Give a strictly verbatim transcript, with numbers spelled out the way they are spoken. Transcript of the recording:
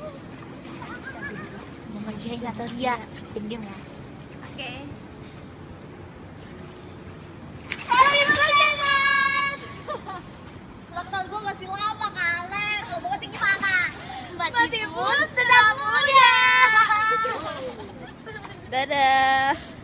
Sekarang kita dulu mau ngerjain tutorial. Diam-diam ya. Oke. Happy birthday! Motor gue masih lama kali. Kalau mau tinggi mana? Mbak Tipun tetap muda. Dadah.